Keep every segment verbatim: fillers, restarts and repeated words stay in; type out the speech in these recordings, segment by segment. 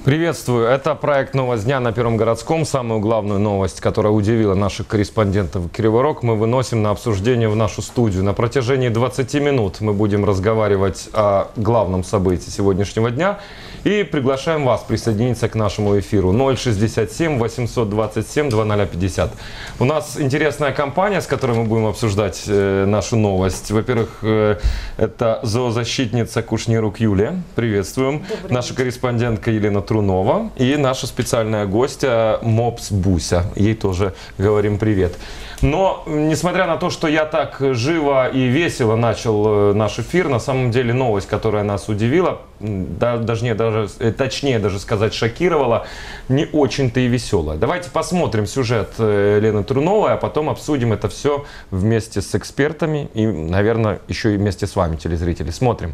Приветствую. Это проект «Новость дня» на Первом городском. Самую главную новость, которая удивила наших корреспондентов Кривой Рог, мы выносим на обсуждение в нашу студию. На протяжении двадцати минут мы будем разговаривать о главном событии сегодняшнего дня и приглашаем вас присоединиться к нашему эфиру. ноль шестьдесят семь восемьсот двадцать семь двадцать ноль пятьдесят. У нас интересная компания, с которой мы будем обсуждать э, нашу новость. Во-первых, э, это зоозащитница Кушнирук Юлия. Приветствуем. Добрый Наша день. Корреспондентка Елена Трунова и наша специальная гостья Мопс Буся. Ей тоже говорим привет. Но, несмотря на то, что я так живо и весело начал наш эфир, на самом деле новость, которая нас удивила, да, даже, не, даже, точнее даже сказать шокировала, не очень-то и веселая. Давайте посмотрим сюжет Елены Труновой, а потом обсудим это все вместе с экспертами и, наверное, еще и вместе с вами, телезрители. Смотрим.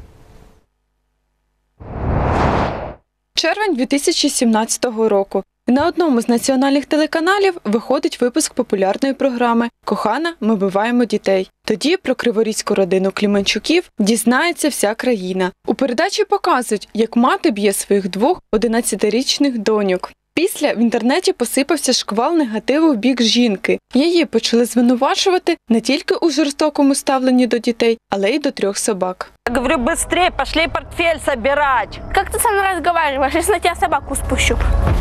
Червень дві тисячі сімнадцятого року. На одному з національних телеканалів виходить випуск популярної програми «Кохана, ми вбиваємо дітей». Тоді про криворізьку родину Кліменчуків дізнається вся країна. У передачі показують, як мати б'є своїх двох одинадцятирічних доньок. Після в інтернеті посипався шквал негативу в бік жінки. Її почали звинувачувати не тільки у жорстокому ставленні до дітей, але й до трьох собак. Я говорю, быстрее, пошли портфель собирать. Как ты со мной разговариваешь, если на тебя собаку спущу?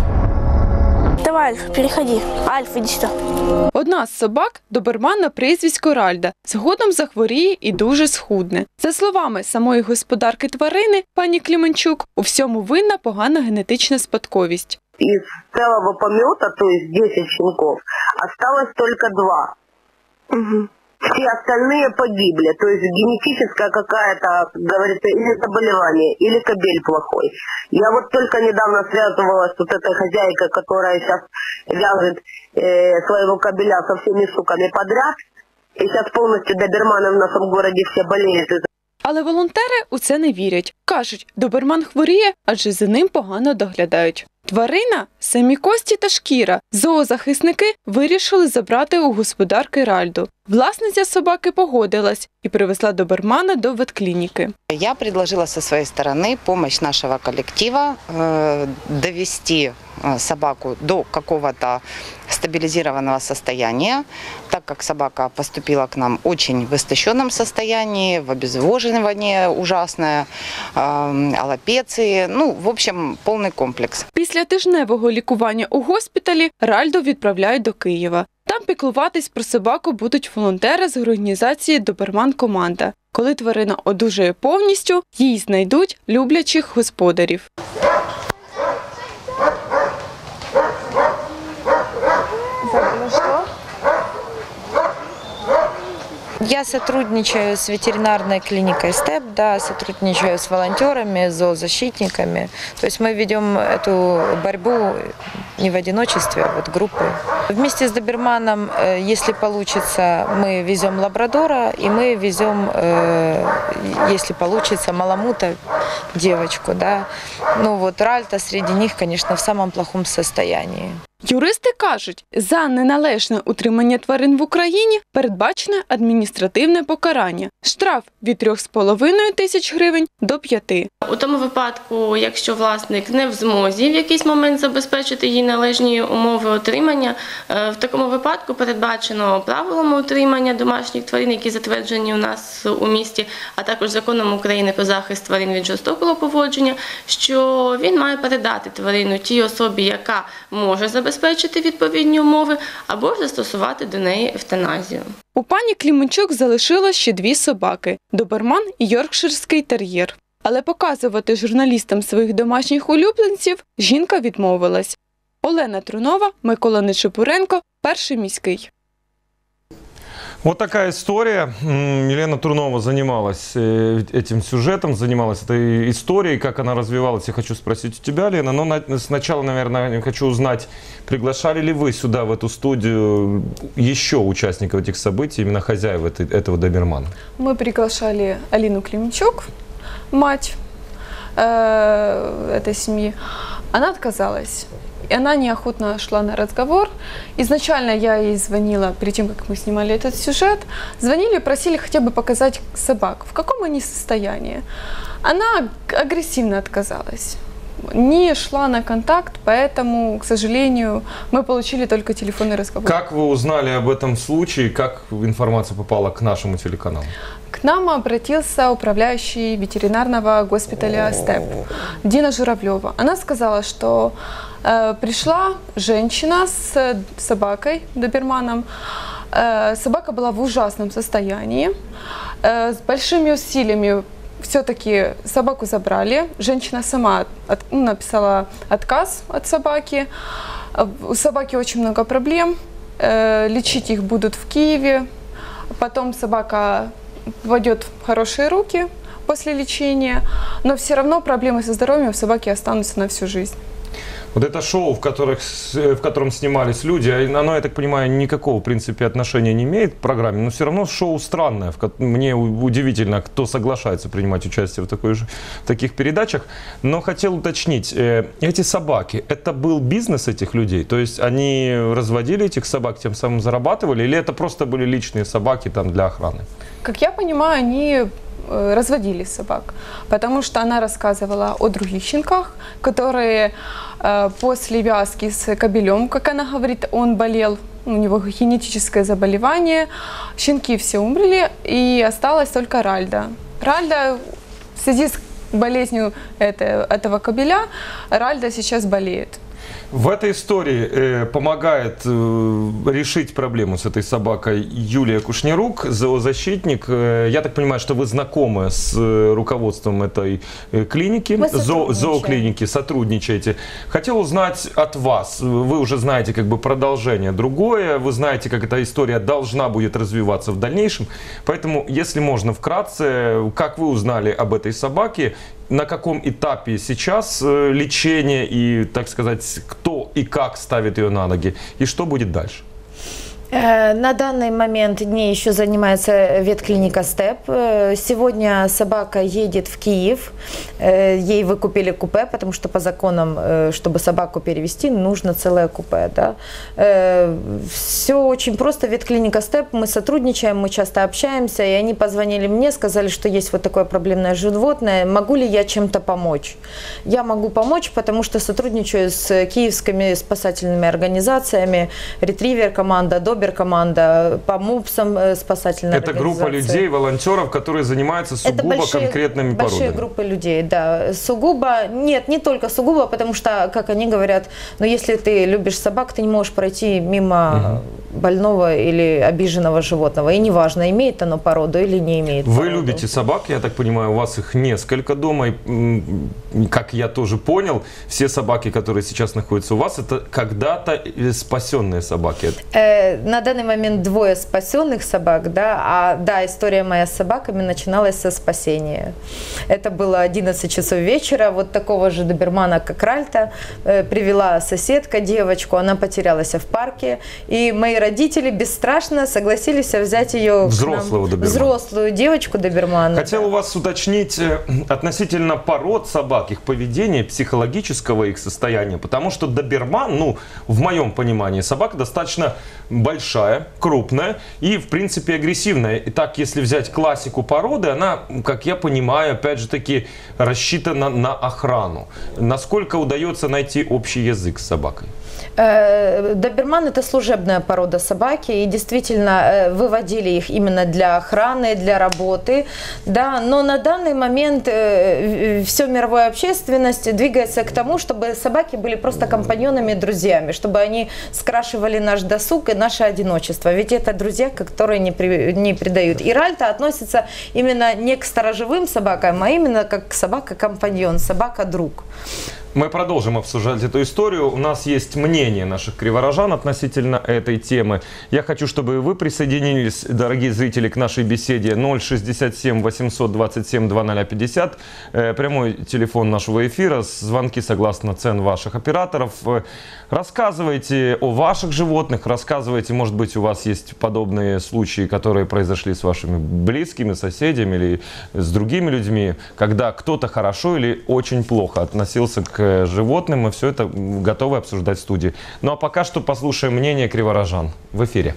Давай, Альф, переходи. Альф, иди сюда. Одна з собак – доберман на прізвисько Ральда. Згодом захворіє і дуже схудне. За словами самої господарки тварини, пані Кліменчук, у всьому винна погана генетична спадковість. Из целого помета, то есть десять щенков, осталось только два. Угу. Все остальные погибли, то есть генетическая какая-то, говорится, или заболевание, или кобель плохой. Я вот только недавно связывалась с вот этой хозяйкой, которая сейчас вяжет э, своего кобеля со всеми суками подряд. И сейчас полностью доберманы в нашем городе все болеют из-за. Але волонтери у це не вірять. Кажуть, доберман хворіє, адже за ним погано доглядають. Тварина – самі кості та шкіра. Зоозахисники вирішили забрати у господарки Ральду. Власниця собаки погодилась і привезла добермана до ветклініки. Я предложила со своей стороны помощь нашего коллектива э, довести собаку до какого-то стабилизированного состояния, так как собака поступила к нам очень в истощенном состоянии, в обезвоживании ужасное, э, аллопеции, ну, в общем, полный комплекс. Після тижневого лікування у госпіталі Ральду відправляють до Києва. Там піклуватись про собаку будуть волонтери з організації «Доберман-команда». Коли тварина одужає повністю, їй знайдуть люблячих господарів. Я сотрудничаю с ветеринарной клиникой СТЭП, да, сотрудничаю с волонтерами, с зоозащитниками. То есть мы ведем эту борьбу не в одиночестве, а вот группой. Вместе с доберманом, если получится, мы везем лабрадора, и мы везем, если получится, маламута, девочку, да. Ну вот Ральта среди них, конечно, в самом плохом состоянии. Юристи кажуть, за неналежне утримання тварин в Україні передбачене адміністративне покарання. Штраф від трьох з половиною тисяч гривень до п'яти. У тому випадку, якщо власник не в змозі в якийсь момент забезпечити їй належні умови утримання, в такому випадку передбачено правилами утримання домашніх тварин, які затверджені у нас у місті, а також законом України про захист тварин від жорстокого поводження, що він має передати тварину тій особі, яка може забезпечити відповідні умови, або ж застосувати до неї евтаназію. У пані Кліменчук залишилось ще дві собаки – доберман і йоркширський тер'єр. Але показувати журналістам своїх домашніх улюбленців жінка відмовилась. Олена Трунова, Микола Нечепуренко, Перший міський. Вот такая история. Елена Трунова занималась этим сюжетом, занималась этой историей, как она развивалась. Я хочу спросить у тебя, Лена, но сначала, наверное, хочу узнать, приглашали ли вы сюда, в эту студию, еще участников этих событий, именно хозяев этого добермана? Мы приглашали Алину Клименчук, мать э, этой семьи. Она отказалась. И она неохотно шла на разговор. Изначально я ей звонила, перед тем, как мы снимали этот сюжет, звонили и просили хотя бы показать собак, в каком они состоянии. Она агрессивно отказалась. не шла на контакт, поэтому, к сожалению, мы получили только телефонный разговор. Как вы узнали об этом случае, как информация попала к нашему телеканалу? К нам обратился управляющий ветеринарного госпиталя СТЭП Дина Журавлева. Она сказала, что э, пришла женщина с собакой, доберманом. Э, собака была в ужасном состоянии. Э, с большими усилиями все-таки собаку забрали. Женщина сама от, ну, написала отказ от собаки. У собаки очень много проблем. Э, лечить их будут в Киеве. Потом собака войдет в хорошие руки после лечения, но все равно проблемы со здоровьем у собаки останутся на всю жизнь. Вот это шоу, в, которых, в котором снимались люди, оно, я так понимаю, никакого, в принципе, отношения не имеет к программе, но все равно шоу странное. Мне удивительно, кто соглашается принимать участие в, такой же, в таких передачах. Но хотел уточнить, эти собаки, это был бизнес этих людей? То есть они разводили этих собак, тем самым зарабатывали? Или это просто были личные собаки там, для охраны? Как я понимаю, они разводили собак, потому что она рассказывала о других щенках, которые э, после вязки с кобелем, как она говорит, он болел, у него генетическое заболевание, щенки все умерли, и осталась только Ральда. Ральда в связи с болезнью это, этого кобеля, Ральда сейчас болеет. В этой истории э, помогает э, решить проблему с этой собакой Юлия Кушнярук, зоозащитник. Э, я так понимаю, что вы знакомы с э, руководством этой э, клиники, зо, зооклиники, сотрудничаете. Хотел узнать от вас, вы уже знаете как бы продолжение другое, вы знаете, как эта история должна будет развиваться в дальнейшем. Поэтому, если можно вкратце, как вы узнали об этой собаке, на каком этапе сейчас лечение и, так сказать, кто и как ставит ее на ноги, и что будет дальше? На данный момент дней еще занимается ветклиника СТЭП. Сегодня собака едет в Киев. Ей выкупили купе, потому что по законам, чтобы собаку перевести, нужно целое купе. Да? Все очень просто. Ветклиника СТЭП, мы сотрудничаем, мы часто общаемся. И они позвонили мне, сказали, что есть вот такое проблемное животное. Могу ли я чем-то помочь? Я могу помочь, потому что сотрудничаю с киевскими спасательными организациями. Ретривер команда, Добер команда, по МУПСам спасательная Это группа людей, волонтеров, которые занимаются сугубо большие, конкретными большие породами. Большие группы людей, да. Сугубо, нет, не только сугубо, потому что, как они говорят, но если ты любишь собак, ты не можешь пройти мимо угу. больного или обиженного животного. И неважно, имеет оно породу или не имеет Вы породу. любите собак, я так понимаю, у вас их несколько дома. И, как я тоже понял, все собаки, которые сейчас находятся у вас, это когда-то спасенные собаки. Э, на данный момент двое спасенных собак, да, а да, история моя с собаками начиналась со спасения. Это было одиннадцать часов вечера, вот такого же добермана, как Ральта, э, привела соседка девочку, она потерялась в парке, и мои родители бесстрашно согласились взять ее взрослую, добермана. взрослую девочку добермана. Хотел да. у вас уточнить относительно пород собак, их поведения, психологического их состояния, потому что доберман, ну, в моем понимании, собака достаточно большая, крупная и, в принципе, агрессивная. Итак, если взять классику породы, она, как я понимаю, опять же таки рассчитана на охрану. Насколько удается найти общий язык с собакой? Доберман – это служебная порода собаки, и действительно выводили их именно для охраны, для работы, да, но на данный момент все мировая общественность двигается к тому, чтобы собаки были просто компаньонами, друзьями, чтобы они скрашивали наш досуг и наше одиночество, ведь это друзья, которые не, при, не предают. И Ральта относится именно не к сторожевым собакам, а именно как собака-компаньон, собака-друг. Мы продолжим обсуждать эту историю. У нас есть мнение наших криворожан относительно этой темы. Я хочу, чтобы вы присоединились, дорогие зрители, к нашей беседе. Ноль шестьдесят семь восемьсот двадцать семь двадцать ноль пятьдесят. Прямой телефон нашего эфира. Звонки согласно цен ваших операторов. Рассказывайте о ваших животных. Рассказывайте, может быть, у вас есть подобные случаи, которые произошли с вашими близкими, соседями или с другими людьми, когда кто-то хорошо или очень плохо относился к животным. Мы все это готовы обсуждать в студии. Ну а пока что послушаем мнение криворожан в эфире.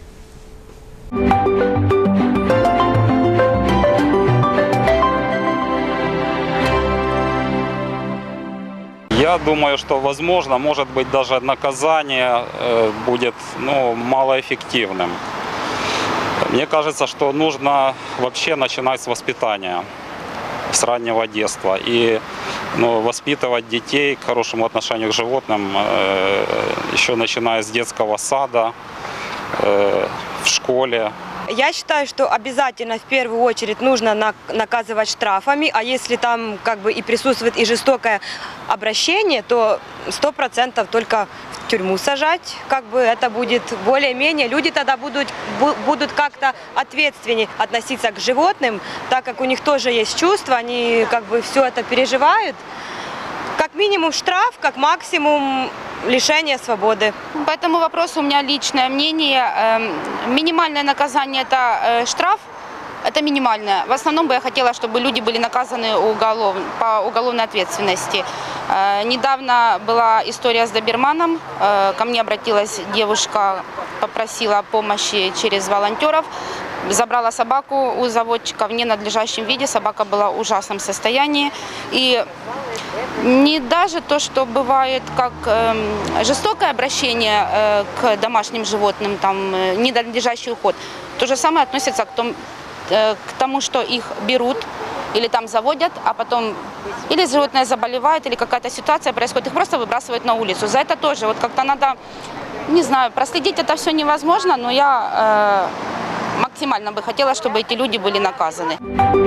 Я думаю, что, возможно, может быть, даже наказание будет, ну, малоэффективным. Мне кажется, что нужно вообще начинать с воспитания, с раннего детства. И, ну, воспитывать детей к хорошему отношению к животным, э, еще начиная с детского сада, э, в школе. Я считаю, что обязательно в первую очередь нужно наказывать штрафами, а если там как бы и присутствует и жестокое обращение, то сто процентов только в тюрьму сажать, как бы это будет более-менее. Люди тогда будут, будут как-то ответственнее относиться к животным, так как у них тоже есть чувства, они как бы все это переживают. Как минимум штраф, как максимум лишение свободы. По этому вопросу у меня личное мнение. Минимальное наказание – это штраф, это минимальное. В основном бы я хотела, чтобы люди были наказаны уголов, по уголовной ответственности. Недавно была история с доберманом. Ко мне обратилась девушка, попросила помощи через волонтеров. Забрала собаку у заводчика в ненадлежащем виде. Собака была в ужасном состоянии. И не даже то, что бывает как э, жестокое обращение э, к домашним животным, там, э, ненадлежащий уход, то же самое относится к, том, э, к тому, что их берут или там заводят, а потом или животное заболевает, или какая-то ситуация происходит, их просто выбрасывают на улицу. За это тоже вот как-то надо, не знаю, проследить это все невозможно, но я э, максимально бы хотела, чтобы эти люди были наказаны.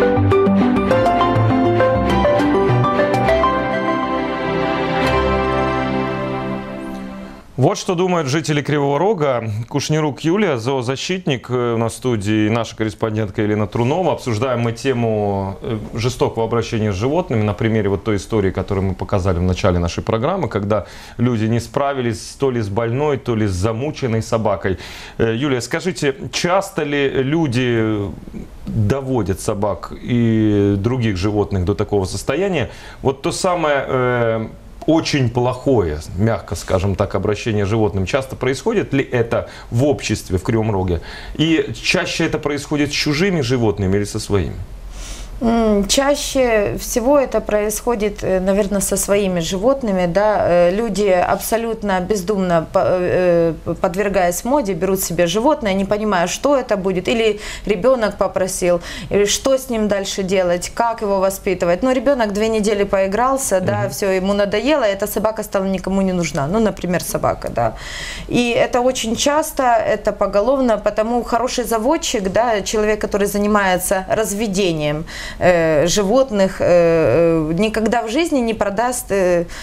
Вот что думают жители Кривого Рога. Кушнирук Юлия, зоозащитник, у нас в студии, наша корреспондентка Елена Трунова. Обсуждаем мы тему жестокого обращения с животными на примере вот той истории, которую мы показали в начале нашей программы, когда люди не справились то ли с больной, то ли с замученной собакой. Юлия, скажите, часто ли люди доводят собак и других животных до такого состояния? Вот то самое... Э, очень плохое, мягко скажем так, обращение с животным. Часто происходит ли это в обществе в Кривом Роге? И чаще это происходит с чужими животными или со своими? Чаще всего это происходит, наверное, со своими животными. Да? Люди абсолютно бездумно, подвергаясь моде, берут себе животное, не понимая, что это будет. Или ребенок попросил, или что с ним дальше делать, как его воспитывать. Ну, ребенок две недели поигрался, mm-hmm. да, все, ему надоело, и эта собака стала никому не нужна. Ну, например, собака, да. И это очень часто, это поголовно, потому хороший заводчик, да, человек, который занимается разведением животных, никогда в жизни не продаст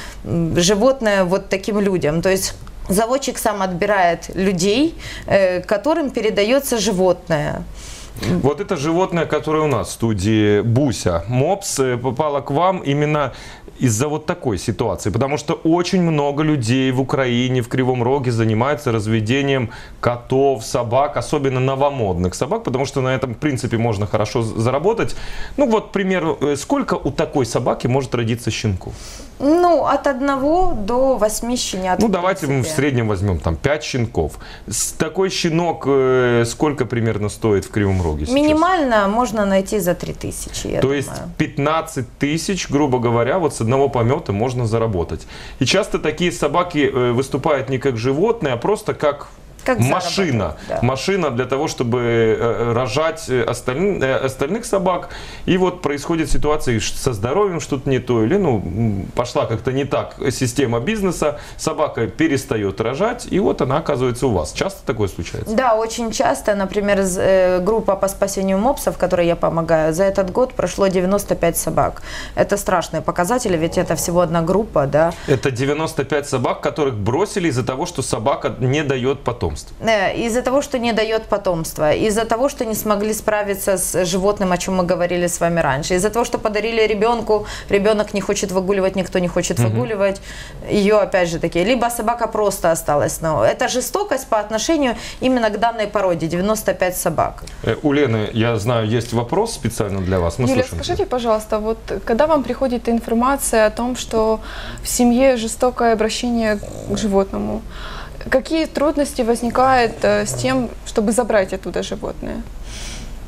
животное вот таким людям. То есть заводчик сам отбирает людей, которым передается животное. Вот это животное, которое у нас в студии, Буся, мопс, попало к вам именно из-за вот такой ситуации, потому что очень много людей в Украине, в Кривом Роге занимаются разведением котов, собак, особенно новомодных собак, потому что на этом, в принципе, можно хорошо заработать. Ну вот, к примеру, сколько у такой собаки может родиться щенков? Ну, от одного до восьми щенят. Ну, давайте мы в среднем возьмем там пять щенков. Такой щенок сколько примерно стоит в Кривом Роге сейчас? Минимально можно найти за три тысячи, я То думаю. есть пятнадцать тысяч, грубо говоря, вот с одного помета можно заработать. И часто такие собаки выступают не как животные, а просто как... Как машина, да. машина для того, чтобы рожать остальных, остальных собак. И вот происходит ситуация со здоровьем, что-то не то, или ну, пошла как-то не так система бизнеса, собака перестает рожать, и вот она оказывается у вас. Часто такое случается? Да, очень часто. Например, группа по спасению мопсов, которой я помогаю, за этот год прошло девяносто пять собак. Это страшные показатели, ведь это всего одна группа, да. Это девяносто пять собак, которых бросили из-за того, что собака не дает потомства. Из-за того, что не дает потомства, из-за того, что не смогли справиться с животным, о чем мы говорили с вами раньше, из-за того, что подарили ребенку, ребенок не хочет выгуливать, никто не хочет угу. выгуливать, ее опять же таки, либо собака просто осталась. Но это жестокость по отношению именно к данной породе, девяносто пять собак. У Лены, я знаю, есть вопрос специально для вас. Мы Юлия, слушаем. скажите, пожалуйста, вот когда вам приходит информация о том, что в семье жестокое обращение к животному, какие трудности возникают с тем, чтобы забрать оттуда животное?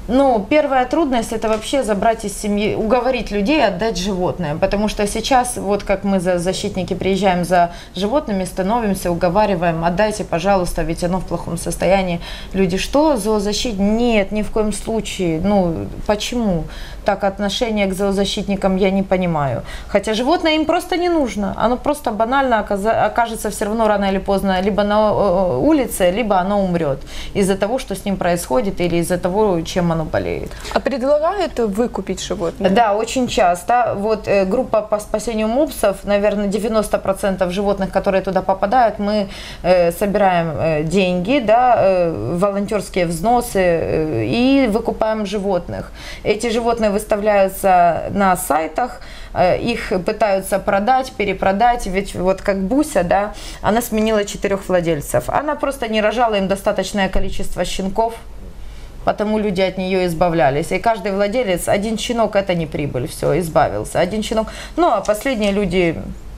Ну, первая трудность – это вообще забрать из семьи, уговорить людей отдать животное, потому что сейчас, вот как мы за защитники приезжаем за животными, становимся, уговариваем, отдайте, пожалуйста, ведь оно в плохом состоянии. Люди, что, зоозащитник? Нет, ни в коем случае. Ну, почему? Так, отношение к зоозащитникам я не понимаю. Хотя животное им просто не нужно. Оно просто банально окажется все равно рано или поздно либо на улице, либо оно умрет из-за того, что с ним происходит, или из-за того, чем оно болеет. А предлагают выкупить животное? Да, очень часто. Вот э, группа по спасению мопсов, наверное, девяносто процентов животных, которые туда попадают, мы э, собираем э, деньги, да, э, волонтерские взносы э, и выкупаем животных. Эти животные выставляются на сайтах, э, их пытаются продать, перепродать, ведь вот как Буся, да, она сменила четырех владельцев. Она просто не рожала им достаточное количество щенков, потому люди от нее избавлялись. И каждый владелец, один щенок – это не прибыль, все, избавился. Один щенок. Ну, а последние люди,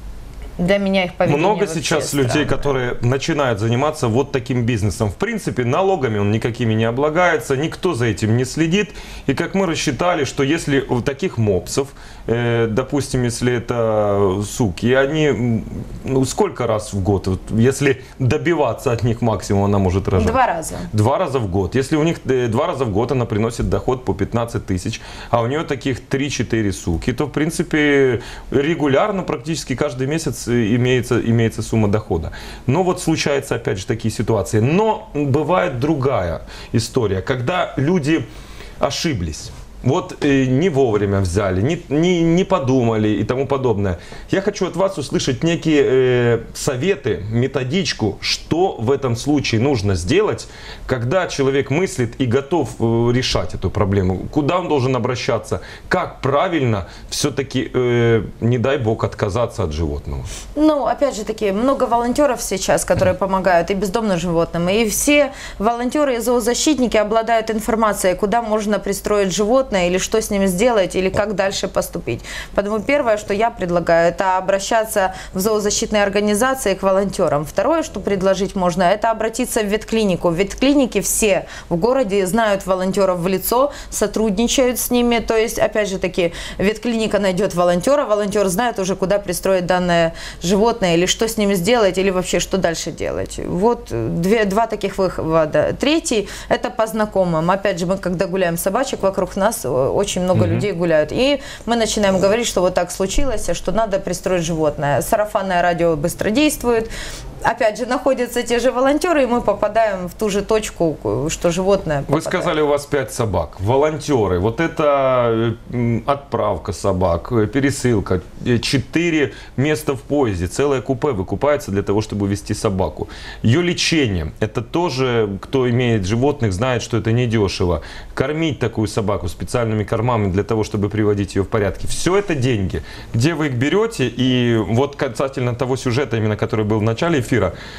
для меня их поведение много сейчас странное. людей, которые начинают заниматься вот таким бизнесом. В принципе, налогами он никакими не облагается, никто за этим не следит. И как мы рассчитали, что если у таких мопсов, э, допустим, если это суки, они, ну, сколько раз в год, вот, если добиваться от них максимум, она может рожать? Два раза. Два раза в год. Если у них э, два раза в год она приносит доход по пятнадцать тысяч, а у нее таких три-четыре суки, то, в принципе, регулярно, практически каждый месяц имеется, имеется сумма дохода. Но вот случаются опять же такие ситуации. Но бывает другая история, когда люди ошиблись. Вот э, не вовремя взяли, не, не, не подумали и тому подобное. Я хочу от вас услышать некие э, советы, методичку, что в этом случае нужно сделать, когда человек мыслит и готов э, решать эту проблему. Куда он должен обращаться, как правильно все-таки, э, не дай бог, отказаться от животного. Ну, опять же таки, много волонтеров сейчас, которые помогают и бездомным животным. И все волонтеры и зоозащитники обладают информацией, куда можно пристроить животное, или что с ними сделать, или как дальше поступить. Поэтому первое, что я предлагаю, это обращаться в зоозащитные организации к волонтерам. Второе, что предложить можно, это обратиться в ветклинику. В ветклинике все в городе знают волонтеров в лицо, сотрудничают с ними. То есть, опять же таки, ветклиника найдет волонтера, волонтер знает уже, куда пристроить данное животное, или что с ними сделать, или вообще что дальше делать. Вот две, два таких выхода. Третий, это по знакомым. Опять же, мы когда гуляем собачек, вокруг нас очень много mm-hmm. людей гуляют. И мы начинаем говорить, что вот так случилось, что надо пристроить животное. Сарафанное радио быстро действует. Опять же, находятся те же волонтеры, и мы попадаем в ту же точку, что животное попадает. Вы сказали, у вас пять собак. Волонтеры, вот это отправка собак, пересылка, четыре места в поезде, целое купе выкупается для того, чтобы вести собаку. Ее лечение, это тоже, кто имеет животных, знает, что это недешево. Кормить такую собаку специальными кормами для того, чтобы приводить ее в порядке. Все это деньги. Где вы их берете? И вот касательно того сюжета, именно который был в начале эфира,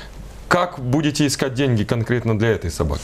как будете искать деньги конкретно для этой собаки?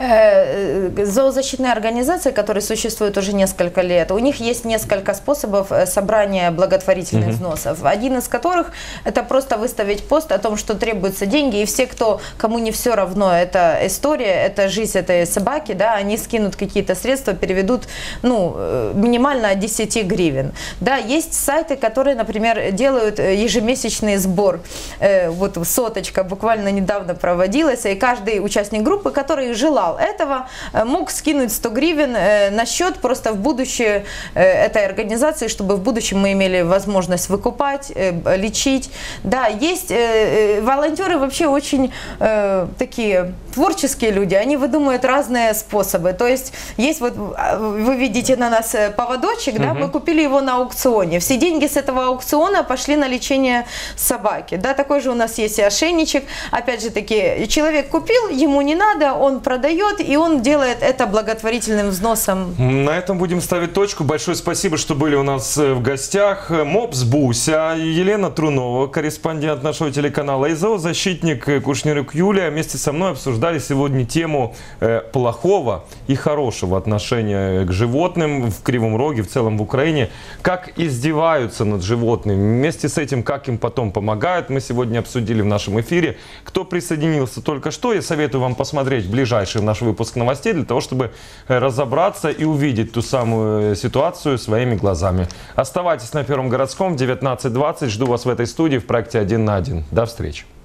Зоозащитные организации, которые существуют уже несколько лет, у них есть несколько способов собрания благотворительных угу. взносов. Один из которых это просто выставить пост о том, что требуются деньги, и все, кто, кому не все равно эта история, это жизнь этой собаки, да, они скинут какие-то средства, переведут, ну, минимально от десяти гривен. Да, есть сайты, которые, например, делают ежемесячный сбор. Вот соточка буквально недавно проводилась, и каждый участник группы, который желал этого, мог скинуть сто гривен на счет просто в будущее этой организации, чтобы в будущем мы имели возможность выкупать, лечить. Да, есть волонтеры вообще очень такие творческие люди, они выдумывают разные способы. То есть есть вот, вы видите на нас поводочек, да, мы купили его на аукционе. Все деньги с этого аукциона пошли на лечение собаки. Да, такой же у нас есть и ошейничек. Опять же таки, человек купил, ему не надо, он продает, и он делает это благотворительным взносом. На этом будем ставить точку. Большое спасибо, что были у нас в гостях. Мопс Буся, Елена Трунова, корреспондент нашего телеканала, и зоозащитник Кушнирюк Юлия. Вместе со мной обсуждали обсуждали сегодня тему э, плохого и хорошего отношения к животным в Кривом Роге, в целом в Украине. Как издеваются над животными. Вместе с этим, как им потом помогают, мы сегодня обсудили в нашем эфире. Кто присоединился только что, я советую вам посмотреть ближайший наш выпуск новостей для того, чтобы разобраться и увидеть ту самую ситуацию своими глазами. Оставайтесь на Первом городском в девятнадцать двадцать. Жду вас в этой студии в проекте «Один на один». До встречи.